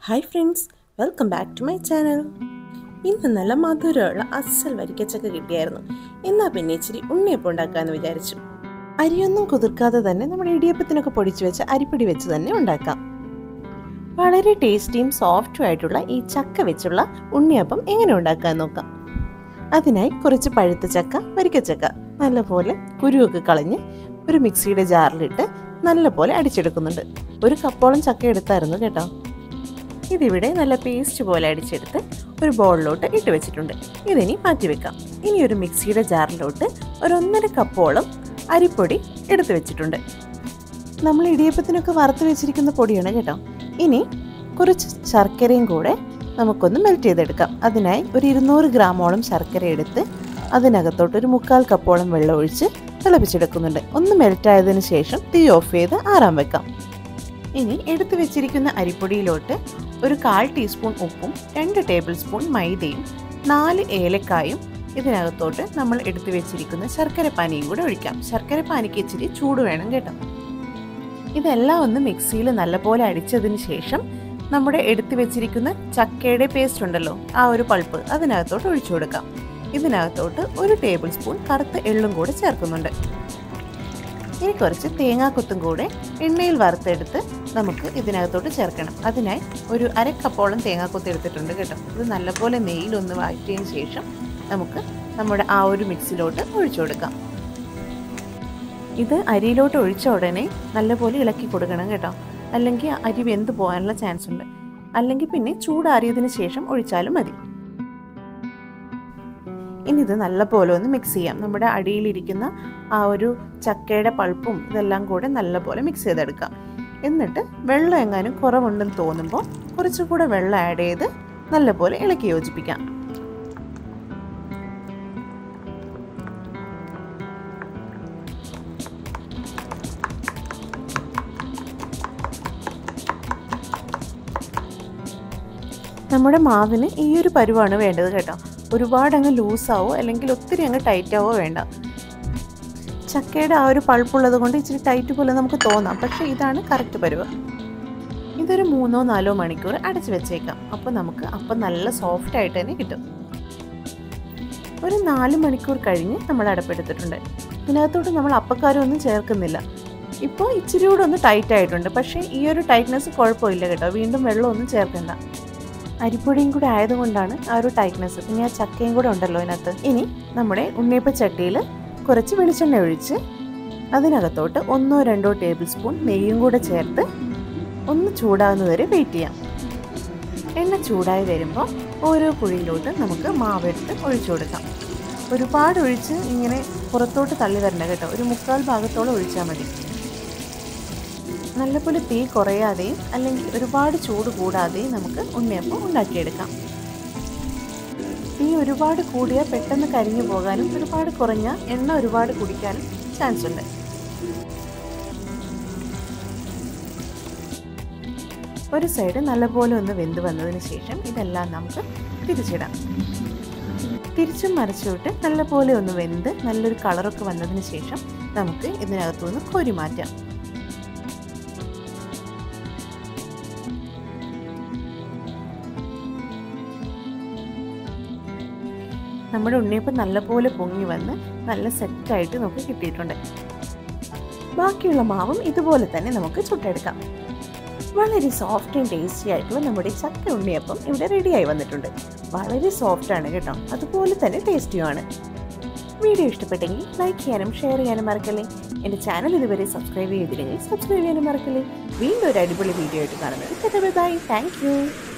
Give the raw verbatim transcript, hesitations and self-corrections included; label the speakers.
Speaker 1: Hi friends, welcome back to my channel. ഇന്ന് നല്ല മധുരമുള്ള അസൽ വരിക്കച്ചക്ക കിട്ടിയായിരുന്നു. എന്നാ പിന്നെ ഇച്ചിരി ഉണ്ണിയപ്പം ഉണ്ടാക്കാമെന്ന് വിചാരിച്ചു. അരിയൊന്നും കുതിർക്കാതെ തന്നെ നമ്മുടെ ഇടിയപ്പത്തിനൊക്കെ പൊടിച്ചു വെച്ച അരിപ്പൊടി വെച്ച് തന്നെ ഉണ്ടാക്കാം. വളരെ ടേസ്റ്റിയും സോഫ്റ്റും ആയിട്ടുള്ള ഈ ചക്ക വെച്ചുള്ള ഉണ്ണിയപ്പം എങ്ങനെ ഉണ്ടാക്കാൻ നോക്കാം. അതിനായി കുറച്ച് പഴുത്ത ചക്ക, വരിക്കച്ചക്ക നല്ലപോലെ കുരുവൊക്കെ കളഞ്ഞ് ഒരു മിക്സിയുടെ ജാറിലിട്ട് നല്ലപോലെ അടിച്ചെടുക്കുന്നുണ്ട്. ഒരു കപ്പോളം ചക്ക എടുത്തായിരുന്നു കേട്ടോ. ഇതിവിടെ നല്ല പേസ്റ്റ് പോലെ അടിച്ചെടുത്ത് ഒരു ബൗളിലോട്ട് ഇട്ട് വെച്ചിട്ടുണ്ട്. ഇതിനി മാറ്റി വെക്കാം. ഇനി ഒരു മിക്സിയുടെ ജാറിലോട്ട് ഒരു ഒന്നര കപ്പോളം അരിപ്പൊടി എടുത്തു വെച്ചിട്ടുണ്ട്. നമ്മൾ ഇടിയപ്പത്തിനൊക്കെ വറുത്ത് വെച്ചിരിക്കുന്ന പൊടിയാണ് കേട്ടോ. ഇനി കുറച്ച് ശർക്കരയും കൂടെ നമുക്കൊന്ന് മെൽറ്റ് ചെയ്തെടുക്കാം. അതിനായി ഒരു ഇരുന്നൂറ് ഗ്രാമോളം ശർക്കര എടുത്ത് അതിനകത്തോട്ട് ഒരു മുക്കാൽ കപ്പോളം വെള്ളം ഒഴിച്ച് തിളപ്പിച്ചെടുക്കുന്നുണ്ട്. ഒന്ന് മെൽറ്റായതിനു ശേഷം തീ ഓഫ് ചെയ്ത് ആറാൻ വെക്കാം. ഇനി എടുത്തു വെച്ചിരിക്കുന്ന അരിപ്പൊടിയിലോട്ട് ഒരു കാൽ ടീസ്പൂൺ ഉപ്പും രണ്ട് ടേബിൾ സ്പൂൺ മൈദയും നാല് ഏലക്കായും ഇതിനകത്തോട്ട് നമ്മൾ എടുത്തു വെച്ചിരിക്കുന്ന ശർക്കര പാനിയും കൂടെ ഒഴിക്കാം. ശർക്കര പാനിക്ക് ഇച്ചിരി ചൂട് വേണം കേട്ടോ. ഇതെല്ലാം ഒന്ന് മിക്സിയിൽ നല്ലപോലെ അടിച്ചതിന് ശേഷം നമ്മുടെ എടുത്തു വെച്ചിരിക്കുന്ന ചക്കയുടെ പേസ്റ്റ് ഉണ്ടല്ലോ, ആ ഒരു പൾപ്പ് അതിനകത്തോട്ട് ഒഴിച്ചു കൊടുക്കാം. ഇതിനകത്തോട്ട് ഒരു ടേബിൾ സ്പൂൺ കറുത്ത എള്ളും കൂടെ ചേർക്കുന്നുണ്ട്. ഇനി കുറച്ച് തേങ്ങാക്കൊത്തും കൂടെ എണ്ണയിൽ വറുത്തെടുത്ത് നമുക്ക് ഇതിനകത്തോട്ട് ചേർക്കണം. അതിനായി ഒരു അര കപ്പോളം തേങ്ങാക്കൊത്ത് എടുത്തിട്ടുണ്ട് കേട്ടോ. ഇത് നല്ലപോലെ നെയ്യിലൊന്ന് വഴറ്റിയതിന് ശേഷം നമുക്ക് നമ്മുടെ ആ ഒരു മിക്സിലോട്ട് ഒഴിച്ചു കൊടുക്കാം. ഇത് അരിയിലോട്ട് ഒഴിച്ച ഉടനെ നല്ലപോലെ ഇളക്കി കൊടുക്കണം കേട്ടോ, അല്ലെങ്കിൽ അരി വെന്ത് പോകാനുള്ള ചാൻസ് ഉണ്ട്. അല്ലെങ്കിൽ പിന്നെ ചൂടാറിയതിന് ശേഷം ഒഴിച്ചാലും മതി. ഇനി ഇത് നല്ലപോലെ ഒന്ന് മിക്സ് ചെയ്യാം. നമ്മുടെ അടിയിലിരിക്കുന്ന ആ ഒരു ചക്കയുടെ പൾപ്പും ഇതെല്ലാം കൂടെ നല്ലപോലെ മിക്സ് ചെയ്തെടുക്കാം. എന്നിട്ട് വെള്ളം എങ്ങാനും കുറവുണ്ടെന്ന് തോന്നുമ്പോൾ കുറച്ചുകൂടെ വെള്ളം ആഡ് ചെയ്ത് നല്ലപോലെ ഇളക്കി യോജിപ്പിക്കാം. നമ്മുടെ മാവിന് ഈ ഒരു പരുവാണ് വേണ്ടത് കേട്ടോ. ഒരുപാട് അങ്ങ് ലൂസാവോ അല്ലെങ്കിൽ ഒത്തിരി അങ്ങ് ടൈറ്റാവോ വേണ്ട. ചക്കയുടെ ആ ഒരു പൾപ്പുള്ളത് കൊണ്ട് ഇച്ചിരി ടൈറ്റ് പോലെ നമുക്ക് തോന്നാം, പക്ഷേ ഇതാണ് കറക്റ്റ് പരുവ്. ഇതൊരു മൂന്നോ നാലോ മണിക്കൂർ അടച്ചു വെച്ചേക്കാം. അപ്പോൾ നമുക്ക് അപ്പം നല്ല സോഫ്റ്റ് ആയിട്ട് തന്നെ കിട്ടും. ഒരു നാല് മണിക്കൂർ കഴിഞ്ഞ് നമ്മൾ അടപ്പെടുത്തിട്ടുണ്ട്. ഇതിനകത്തോട്ട് നമ്മൾ അപ്പക്കാരമൊന്നും ചേർക്കുന്നില്ല. ഇപ്പോൾ ഇച്ചിരി കൂടെ ഒന്ന് ടൈറ്റ് ആയിട്ടുണ്ട്, പക്ഷേ ഈ ഒരു ടൈറ്റ്നെസ് കുഴപ്പമില്ല കേട്ടോ. വീണ്ടും വെള്ളമൊന്നും ചേർക്കണ്ട. അരിപ്പൊടിയും കൂടെ ആയതുകൊണ്ടാണ് ആ ഒരു ടൈറ്റ്നെസ്. പിന്നെ ആ ചക്കയും കൂടെ ഉണ്ടല്ലോ അതിനകത്ത്. ഇനി നമ്മുടെ ഉണ്ണിയപ്പ ചട്ടിയിൽ കുറച്ച് വെളിച്ചെണ്ണ ഒഴിച്ച് അതിനകത്തോട്ട് ഒന്നോ രണ്ടോ ടേബിൾ സ്പൂൺ നെയ്യും കൂടെ ചേർത്ത് ഒന്ന് ചൂടാകുന്നതുവരെ വെയിറ്റ് ചെയ്യാം. എണ്ണ ചൂടായി വരുമ്പോൾ ഓരോ കുഴിയിലോട്ട് നമുക്ക് മാവെടുത്ത് ഒഴിച്ചു കൊടുക്കാം. ഒരുപാട് ഒഴിച്ച് ഇങ്ങനെ പുറത്തോട്ട് തള്ളി വരണ്ട കേട്ടോ. ഒരു മുക്കാൽ ഭാഗത്തോളം ഒഴിച്ചാൽ മതി. നല്ലപോലെ തീ കുറയാതെയും അല്ലെങ്കിൽ ഒരുപാട് ചൂട് കൂടാതെയും നമുക്ക് ഉണ്ണിയപ്പം ഉണ്ടാക്കിയെടുക്കാം. തീ ഒരുപാട് കൂടിയാൽ പെട്ടെന്ന് കരിഞ്ഞു പോകാനും ഒരുപാട് കുറഞ്ഞ എണ്ണ ഒരുപാട് കുടിക്കാനും ചാൻസ് ഉണ്ട്. ഒരു സൈഡ് നല്ലപോലെ ഒന്ന് വെന്ത് വന്നതിന് ശേഷം ഇതെല്ലാം നമുക്ക് തിരിച്ചിടാം. തിരിച്ചും മറിച്ചുവിട്ട് നല്ലപോലെ ഒന്ന് വെന്ത് നല്ലൊരു കളറൊക്കെ വന്നതിന് ശേഷം നമുക്ക് ഇതിനകത്തുനിന്ന് കോരി മാറ്റാം. നമ്മുടെ ഉണ്ണിയപ്പം നല്ലപോലെ പൊങ്ങി വന്ന് നല്ല സെറ്റായിട്ട് നമുക്ക് കിട്ടിയിട്ടുണ്ട്. ബാക്കിയുള്ള മാവും ഇതുപോലെ തന്നെ നമുക്ക് ചുട്ടെടുക്കാം. വളരെ സോഫ്റ്റ് ആൻഡ് ടേസ്റ്റി ആയിട്ടുള്ള നമ്മുടെ ചക്ക ഉണ്ണിയപ്പം ഇവിടെ റെഡിയായി വന്നിട്ടുണ്ട്. വളരെ സോഫ്റ്റാണ് കേട്ടോ, അതുപോലെ തന്നെ ടേസ്റ്റിയുമാണ്. വീഡിയോ ഇഷ്ടപ്പെട്ടെങ്കിൽ ലൈക്ക് ചെയ്യാനും ഷെയർ ചെയ്യാനും മറക്കല്ലേ. എൻ്റെ ചാനൽ ഇതുവരെ സബ്സ്ക്രൈബ് ചെയ്തില്ലെങ്കിൽ സബ്സ്ക്രൈബ് ചെയ്യാനും മറക്കല്ലേ. വീണ്ടും ഒരു അടിപൊളി വീഡിയോ ആയിട്ട് കാണുന്നത്. Bye, thank U.